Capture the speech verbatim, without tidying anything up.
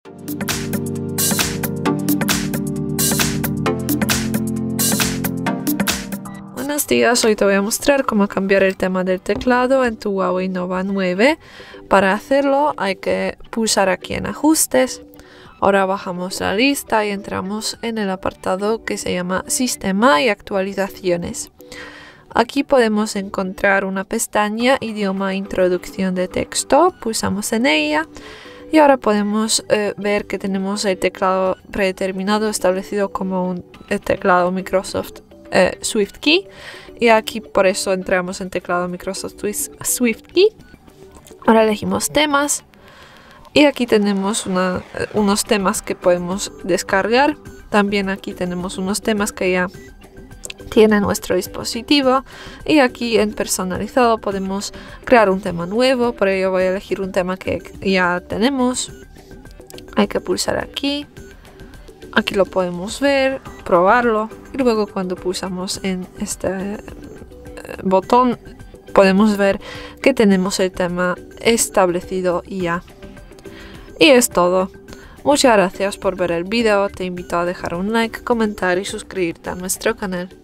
Buenos días, hoy te voy a mostrar cómo cambiar el tema del teclado en tu Huawei Nova nueve. Para hacerlo hay que pulsar aquí en ajustes. Ahora bajamos la lista y entramos en el apartado que se llama Sistema y Actualizaciones. Aquí podemos encontrar una pestaña Idioma Introducción de texto. Pulsamos en ella y ahora podemos eh, ver que tenemos el teclado predeterminado establecido como un el teclado Microsoft eh, SwiftKey. Y aquí por eso entramos en teclado Microsoft SwiftKey. Ahora elegimos temas. Y aquí tenemos una, unos temas que podemos descargar. También aquí tenemos unos temas que ya tiene nuestro dispositivo. Y aquí en personalizado podemos crear un tema nuevo. Por ello voy a elegir un tema que ya tenemos. Hay que pulsar aquí. Aquí lo podemos ver, probarlo. Y luego cuando pulsamos en este botón podemos ver que tenemos el tema establecido ya. Y es todo. Muchas gracias por ver el video, te invito a dejar un like, comentar y suscribirte a nuestro canal.